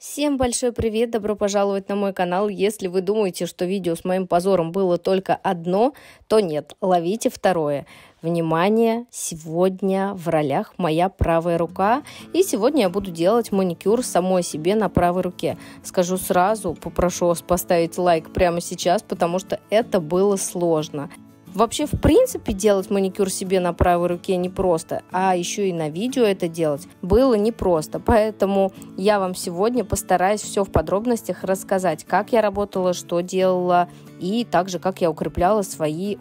Всем большой привет, добро пожаловать на мой канал. Если вы думаете, что видео с моим позором было только одно, то нет, ловите второе. Внимание, сегодня в ролях моя правая рука, и сегодня я буду делать маникюр самой себе на правой руке. Скажу сразу, попрошу вас поставить лайк прямо сейчас, потому что это было сложно. Вообще, в принципе, делать маникюр себе на правой руке непросто, а еще и на видео это делать было непросто. Поэтому я вам сегодня постараюсь все в подробностях рассказать, как я работала, что делала и также, как я укрепляла свои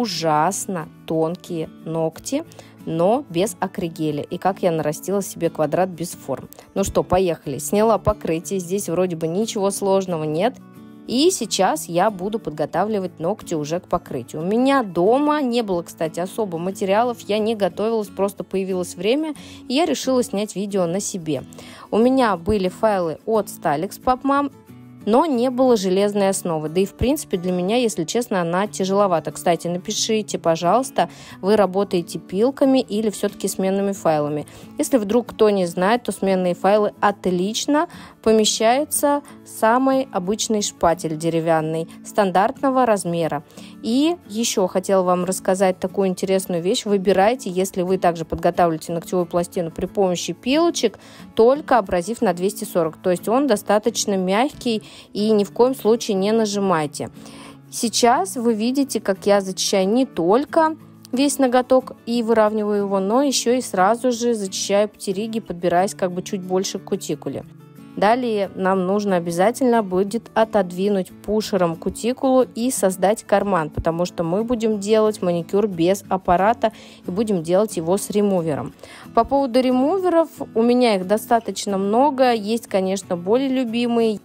ужасно тонкие ногти, но без акригеля, и как я нарастила себе квадрат без форм. Ну что, поехали. Сняла покрытие, здесь вроде бы ничего сложного нет. И сейчас я буду подготавливать ногти уже к покрытию. У меня дома не было, кстати, особо материалов, я не готовилась, просто появилось время, и я решила снять видео на себе. У меня были файлы от Stalex PopMam, но не было железной основы. Да и в принципе для меня, если честно, она тяжеловата. Кстати, напишите, пожалуйста, вы работаете пилками или все-таки сменными файлами. Если вдруг кто не знает, то сменные файлы отлично помещаются в самый обычный шпатель деревянный, стандартного размера. И еще хотела вам рассказать такую интересную вещь. Выбирайте, если вы также подготавливаете ногтевую пластину при помощи пилочек, только абразив на 240. То есть он достаточно мягкий, и ни в коем случае не нажимайте. Сейчас вы видите, как я зачищаю не только весь ноготок и выравниваю его, но еще и сразу же зачищаю птериги, подбираясь как бы чуть больше к кутикуле. Далее нам нужно обязательно будет отодвинуть пушером кутикулу и создать карман, потому что мы будем делать маникюр без аппарата и будем делать его с ремувером. По поводу ремуверов, у меня их достаточно много, есть, конечно, более любимые,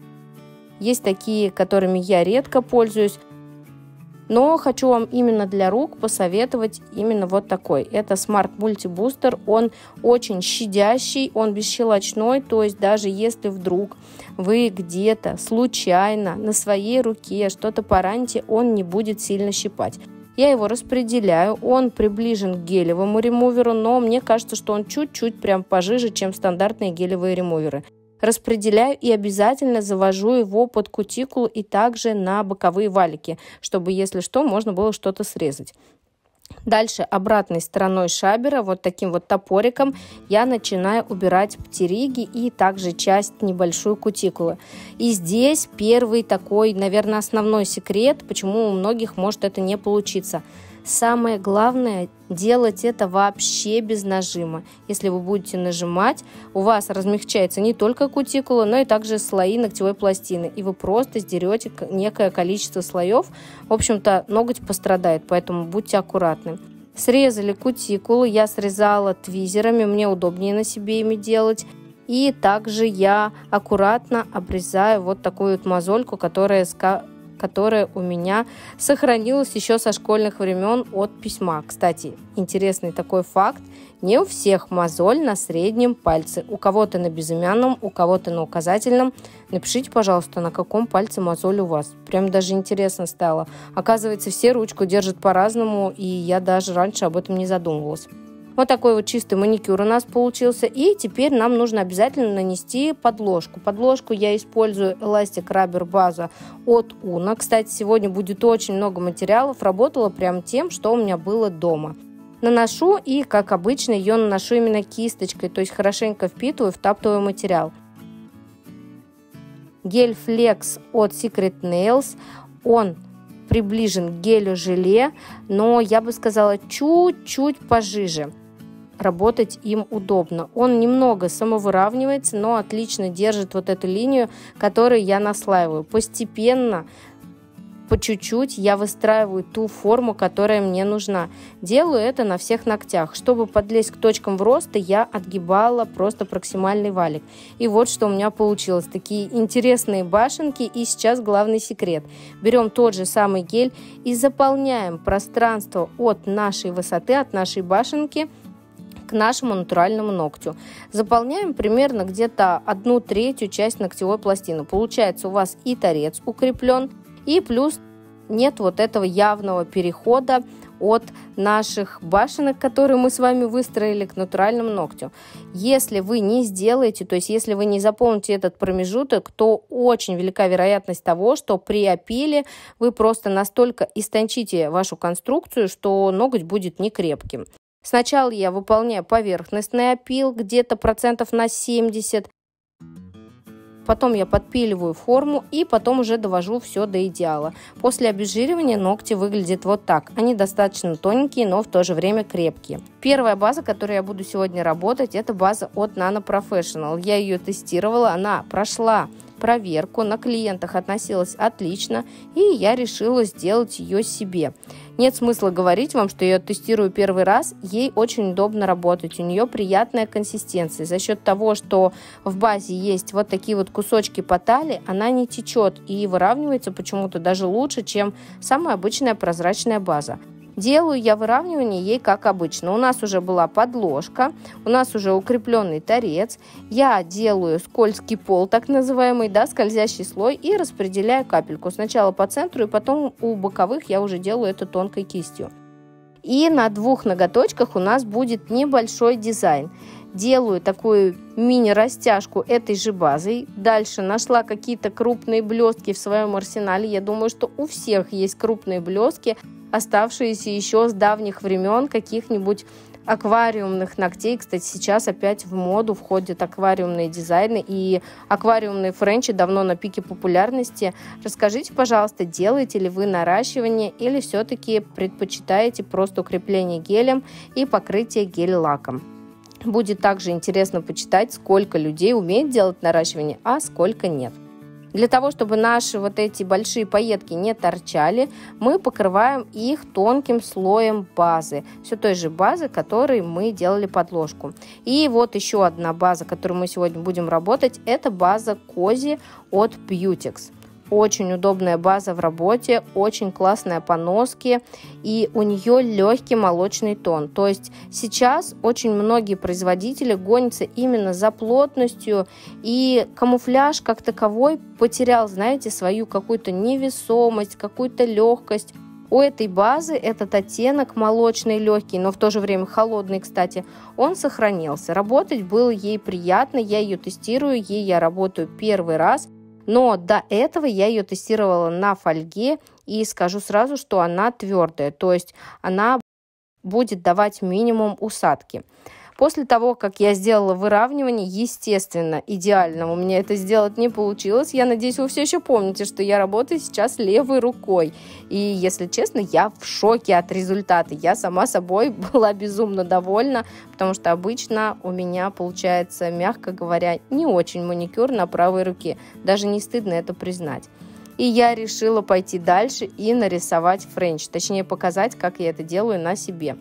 есть такие, которыми я редко пользуюсь. Но хочу вам именно для рук посоветовать именно вот такой. Это Smart Multi Booster. Он очень щадящий, он бесщелочной. То есть даже если вдруг вы где-то случайно на своей руке что-то пораните, он не будет сильно щипать. Я его распределяю. Он приближен к гелевому ремуверу, но мне кажется, что он чуть-чуть прям пожиже, чем стандартные гелевые ремуверы. Распределяю и обязательно завожу его под кутикулу и также на боковые валики, чтобы, если что, можно было что-то срезать. Дальше обратной стороной шабера, вот таким вот топориком, я начинаю убирать птериги и также часть небольшой кутикулы. И здесь первый такой, наверное, основной секрет, почему у многих может это не получиться. Самое главное делать это вообще без нажима. Если вы будете нажимать, у вас размягчается не только кутикула, но и также слои ногтевой пластины. И вы просто сдерете некое количество слоев. В общем-то, ноготь пострадает, поэтому будьте аккуратны. Срезали кутикулу, я срезала твизерами, мне удобнее на себе ими делать. И также я аккуратно обрезаю вот такую вот мозольку, которая у меня сохранилась еще со школьных времен от письма. Кстати, интересный такой факт. Не у всех мозоль на среднем пальце. У кого-то на безымянном, у кого-то на указательном. Напишите, пожалуйста, на каком пальце мозоль у вас. Прям даже интересно стало. Оказывается, все ручку держат по-разному, и я даже раньше об этом не задумывалась. Вот такой вот чистый маникюр у нас получился. И теперь нам нужно обязательно нанести подложку. Подложку я использую Elastic Rubber база от Uno. Кстати, сегодня будет очень много материалов. Работала прям тем, что у меня было дома. Наношу и, как обычно, ее наношу именно кисточкой. То есть хорошенько впитываю, втаптываю материал. Гель Flex от Secret Nails. Он приближен к гелю-желе, но я бы сказала чуть-чуть пожиже. Работать им удобно. Он немного самовыравнивается, но отлично держит вот эту линию, которую я наслаиваю. Постепенно, по чуть-чуть я выстраиваю ту форму, которая мне нужна. Делаю это на всех ногтях. Чтобы подлезть к точкам роста, я отгибала просто проксимальный валик. И вот что у меня получилось. Такие интересные башенки. И сейчас главный секрет. Берем тот же самый гель и заполняем пространство от нашей высоты, от нашей башенки, к нашему натуральному ногтю. Заполняем примерно где-то 1/3 часть ногтевой пластины. Получается, у вас и торец укреплен, и плюс нет вот этого явного перехода от наших башенок, которые мы с вами выстроили, к натуральному ногтю. Если вы не сделаете, то есть если вы не заполните этот промежуток, то очень велика вероятность того, что при опиле вы просто настолько истончите вашу конструкцию, что ноготь будет некрепким. Сначала я выполняю поверхностный опил где-то процентов на 70, потом я подпиливаю форму и потом уже довожу все до идеала. После обезжиривания ногти выглядят вот так. Они достаточно тоненькие, но в то же время крепкие. Первая база, которой я буду сегодня работать, это база от Nano Professional. Я ее тестировала, она прошла проверку, на клиентах относилась отлично, и я решила сделать ее себе. Нет смысла говорить вам, что я ее тестирую первый раз, ей очень удобно работать, у нее приятная консистенция. За счет того, что в базе есть вот такие вот кусочки по талии, она не течет и выравнивается почему-то даже лучше, чем самая обычная прозрачная база. Делаю я выравнивание ей как обычно. У нас уже была подложка, у нас уже укрепленный торец. Я делаю скользкий пол, так называемый, да, скользящий слой, и распределяю капельку. Сначала по центру, и потом у боковых я уже делаю это тонкой кистью. И на двух ноготочках у нас будет небольшой дизайн. Делаю такую мини-растяжку этой же базой. Дальше нашла какие-то крупные блестки в своем арсенале. Я думаю, что у всех есть крупные блестки, оставшиеся еще с давних времен, каких-нибудь аквариумных ногтей. Кстати, сейчас опять в моду входят аквариумные дизайны, и аквариумные френчи давно на пике популярности. Расскажите, пожалуйста, делаете ли вы наращивание или все-таки предпочитаете просто укрепление гелем и покрытие гель-лаком? Будет также интересно почитать, сколько людей умеет делать наращивание, а сколько нет. Для того, чтобы наши вот эти большие пайетки не торчали, мы покрываем их тонким слоем базы. Все той же базы, которой мы делали подложку. И вот еще одна база, которую мы сегодня будем работать, это база Cozy от Beautex. Очень удобная база в работе, очень классная по носке, и у нее легкий молочный тон. То есть сейчас очень многие производители гонятся именно за плотностью, и камуфляж как таковой потерял, знаете, свою какую-то невесомость, какую-то легкость. У этой базы этот оттенок молочный, легкий, но в то же время холодный, кстати, он сохранился. Работать было ей приятно, я ее тестирую, ей я работаю первый раз. Но до этого я ее тестировала на фольге, и скажу сразу, что она твердая, то есть она будет давать минимум усадки. После того, как я сделала выравнивание, естественно, идеально у меня это сделать не получилось. Я надеюсь, вы все еще помните, что я работаю сейчас левой рукой. И, если честно, я в шоке от результата. Я сама собой была безумно довольна, потому что обычно у меня получается, мягко говоря, не очень маникюр на правой руке. Даже не стыдно это признать. И я решила пойти дальше и нарисовать френч, точнее показать, как я это делаю на себе.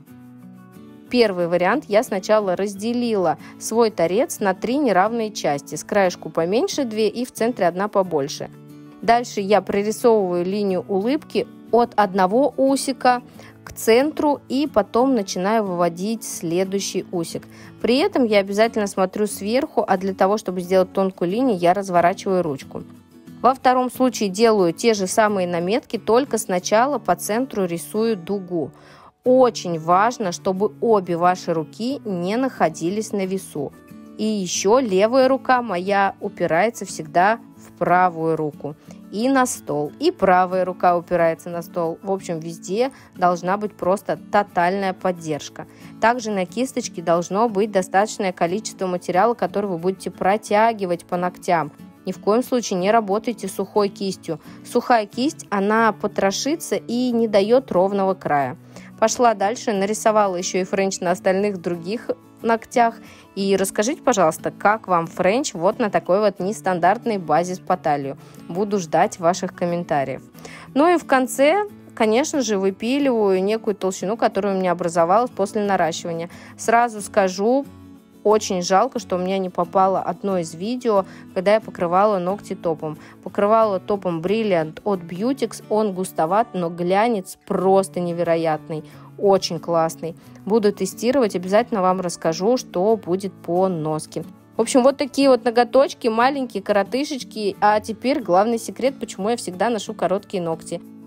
Первый вариант: я сначала разделила свой торец на 3 неравные части, с краешку поменьше 2 и в центре 1 побольше. Дальше я прорисовываю линию улыбки от одного усика к центру и потом начинаю выводить следующий усик. При этом я обязательно смотрю сверху, а для того, чтобы сделать тонкую линию, я разворачиваю ручку. Во втором случае делаю те же самые наметки, только сначала по центру рисую дугу. Очень важно, чтобы обе ваши руки не находились на весу. И еще левая рука моя упирается всегда в правую руку и на стол. И правая рука упирается на стол. В общем, везде должна быть просто тотальная поддержка. Также на кисточке должно быть достаточное количество материала, который вы будете протягивать по ногтям. Ни в коем случае не работайте сухой кистью. Сухая кисть, она потрошится и не дает ровного края. Пошла дальше, нарисовала еще и френч на остальных других ногтях. И расскажите, пожалуйста, как вам френч вот на такой вот нестандартной базе по талию. Буду ждать ваших комментариев. Ну и в конце, конечно же, выпиливаю некую толщину, которая у меня образовалась после наращивания. Сразу скажу, очень жалко, что у меня не попало одно из видео, когда я покрывала ногти топом. Покрывала топом Brilliant от Beautex. Он густоват, но глянец просто невероятный. Очень классный. Буду тестировать, обязательно вам расскажу, что будет по носке. В общем, вот такие вот ноготочки, маленькие, коротышечки. А теперь главный секрет, почему я всегда ношу короткие ногти.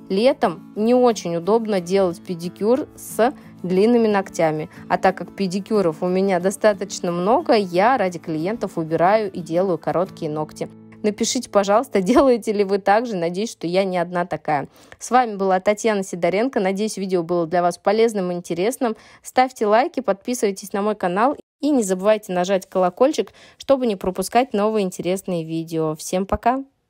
Летом не очень удобно делать педикюр с длинными ногтями, а так как педикюров у меня достаточно много, я ради клиентов убираю и делаю короткие ногти. Напишите, пожалуйста, делаете ли вы так же. Надеюсь, что я не одна такая. С вами была Татьяна Сидоренко. Надеюсь, видео было для вас полезным и интересным. Ставьте лайки, подписывайтесь на мой канал и не забывайте нажать колокольчик, чтобы не пропускать новые интересные видео. Всем пока!